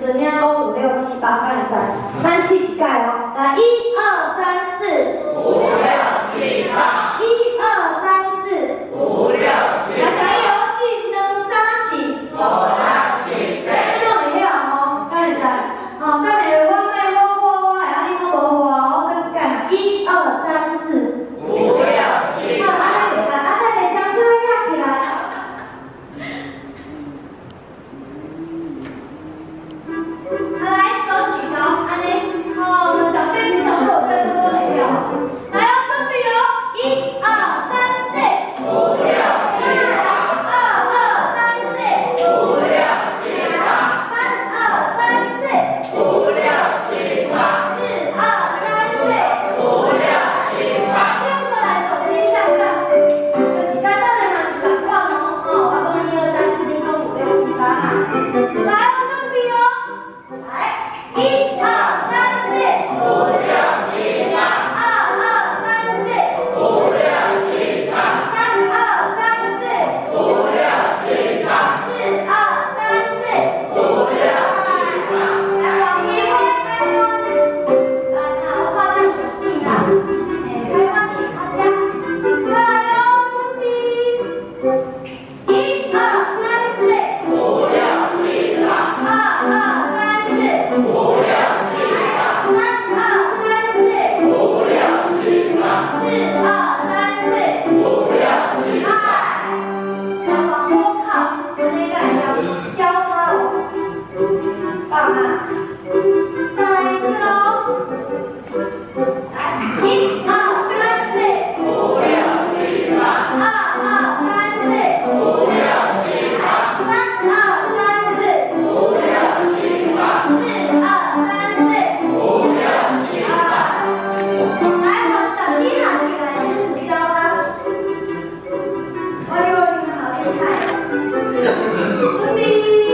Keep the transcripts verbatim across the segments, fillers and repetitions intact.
准领讲五六七八，敢会使？咱试一届哦，来一二三四，五六七八，一二三四，五六七八，来加油，一两三四，五六七八，这种会晓哦，敢会使？哦，等下我卖我我我，安尼我无话哦，等一届嘛，一二三四，五六七八，安尼袂歹，啊，再来双手举起来。 来，手举高，安尼，好，我们长辈平常都有在这个里面哦。来哦，准备哦，一二三四，五六七八，二二三四，五六七八，三二三四，五六七八，四二三四，五六七八。这样过来，手心向上，就是简单的嘛，是两万哦，哦，我讲一二三四，你讲五六七八啊。来哦，准备哦。 来，一二三四，五六七八，二二三四，五六七八，三二三四，五六七八，四二三四，五六七八。来，往前开开弯，来，那我画上手势啦，哎，开弯你大家，来哦，准备，一二三四，五六七八，二二三四。 五六七八，三二三四，五六七八，四二三四，五六七八。要往后靠，那个要交叉哦，棒啊！再一次哦，来，一二三四，五六七八，二二三四，五六七八，三二三四，五六七八，四二。 五六七八，来，我整一行起来，十指交叉。哎呦，你们好厉害！准备，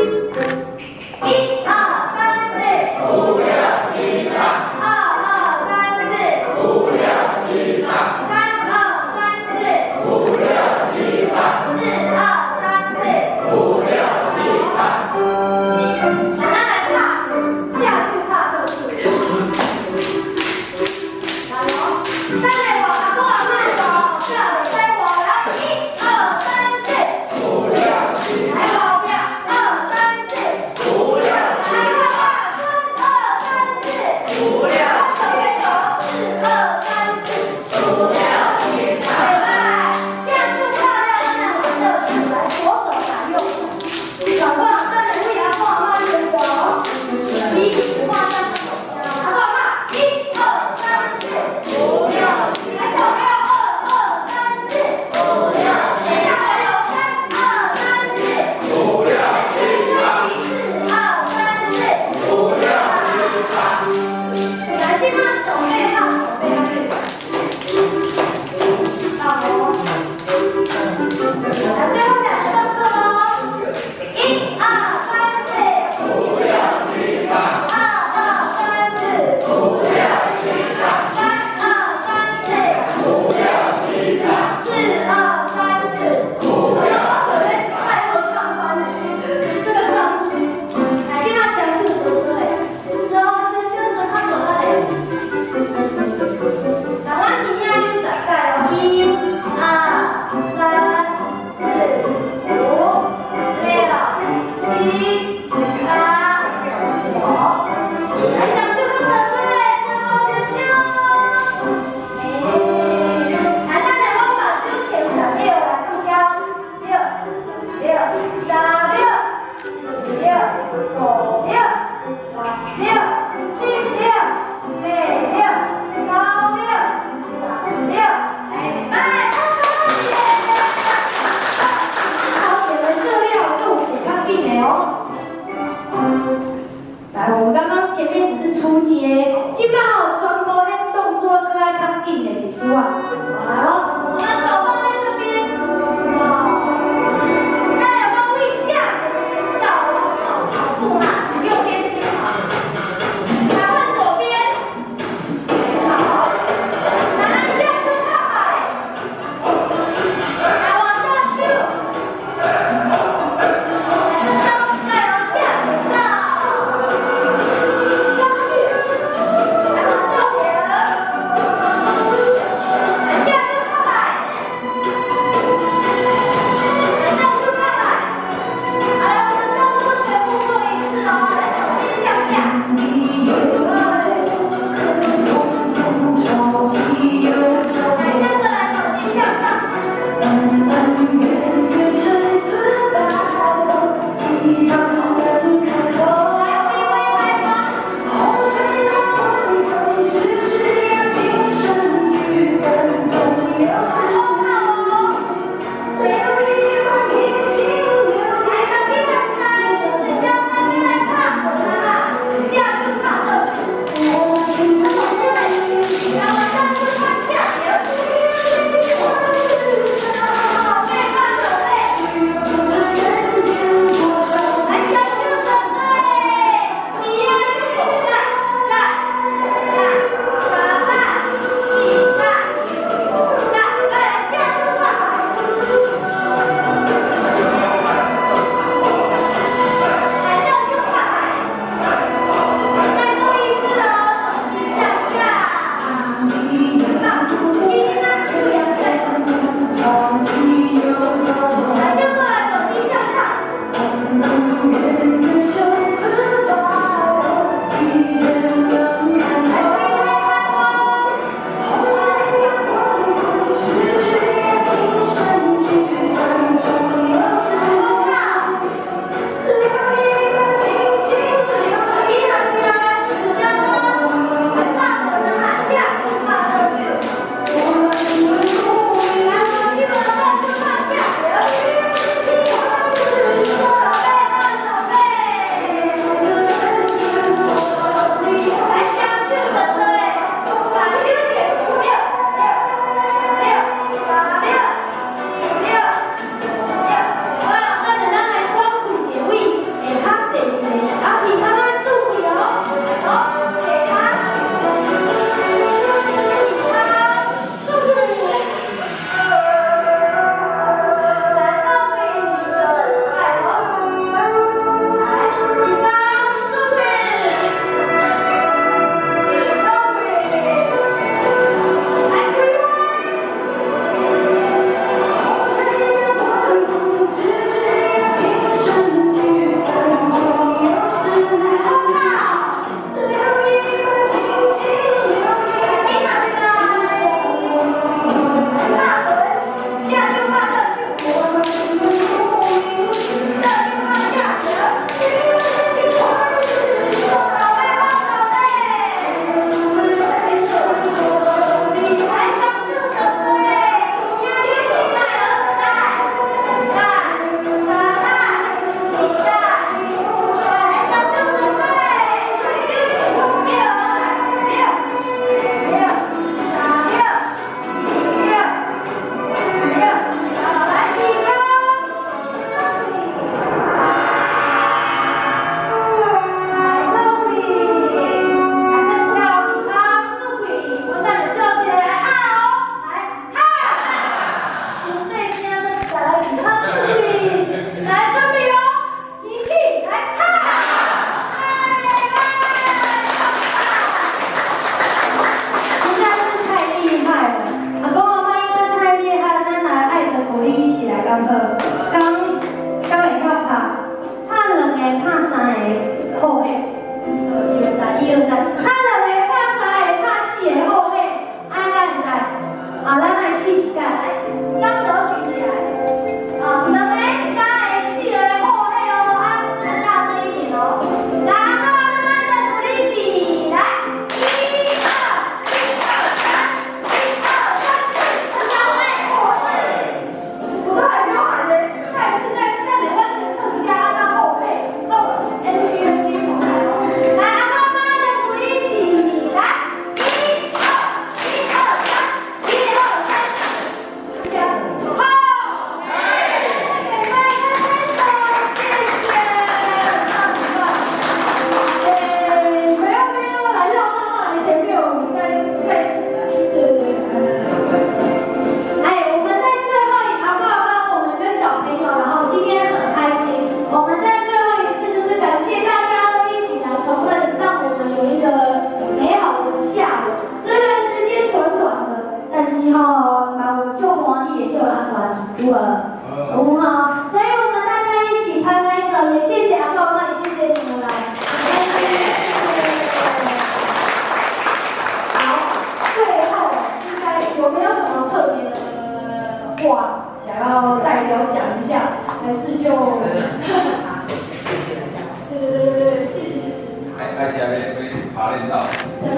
一二三四，五六七八，二二三四，五六七八，三二三四，五六七八，四二三四，五六七八。来来来，踏，下去踏个数。 再来我阿公阿妈手，这样再我来，一二三四，五六七，来后边二三四，五六七，来快快，三二三四，五六七，手边手，四二三四，五六七，来来，这样就漂亮了。那我们这次来左手拿右手，手过再来为阿公阿妈伸手，一直画上手，阿公阿妈，一二三四，五六。 来，小朋友，二二三四，五六七，大朋友，三二三四，五六七八，四二三四，五六七八。来，先把手背靠手背上去，好哦。来，最后两个动作喽，一二三四，五六七八，二二三四，五六七八，三二三四。 五六七八，四二三四，五六七八，太会唱歌了，这个唱词，来，先把详细说说嘞，之后先先说他走了嘞。来，我今天有十届哦，一、二、三、四、五、六、七、八、九，来，详细说说嘞，之后先先哦。 五六、六六、七六、八六、九六、十六，哎，来，好，写的热量度写上去的哦。来，我们刚刚前面只是初阶，今摆哦，全部迄动作搁爱较紧的一丝啊。来哦，我们手放在这边，哦。 跑步嘛，右边先跑，来换左边，好，来下去看海，来往上去，来往上，再往下走。 练到。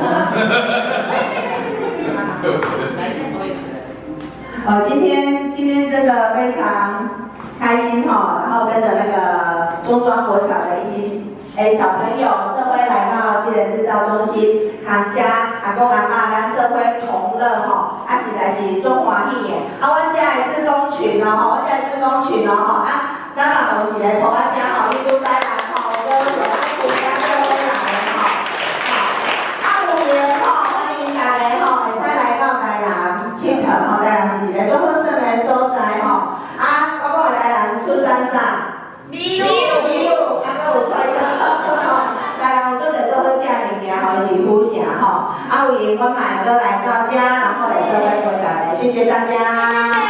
来，先投一次。 呃，今天今天真的非常开心哈，然后跟着那个中庄国小的一起，诶小朋友这回来到这个日照中心，行家阿公阿嬷咱这回同乐吼，啊实在是中欢喜的。啊，阮遮的志工群哦吼，阮遮的志工群哦吼，啊，咱嘛问一个普仔声吼，你拄知人吼，有有爱顾家这回来的吼，啊有缘吼，欢迎大家吼，会使来到台南佚佗吼，台南是一个足好耍的所在吼，啊，我讲的台南出山啥？米露，米露，啊，搁有帅哥，吼，台南有做者做好食物件吼，是府城吼，啊，有缘我买个来到家，然后来这边回答，谢谢大家。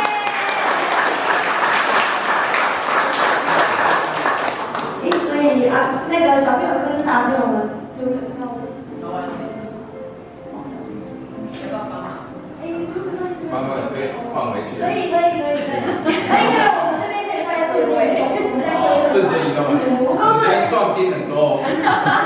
诶，所以啊，那个小朋友跟大朋友们有没有要？ 妈妈可以放回去。 可以可以可以可以，可以可以，我们这边可以再瞬间移动，我们再可以瞬间移动，我们今天壮丁很多。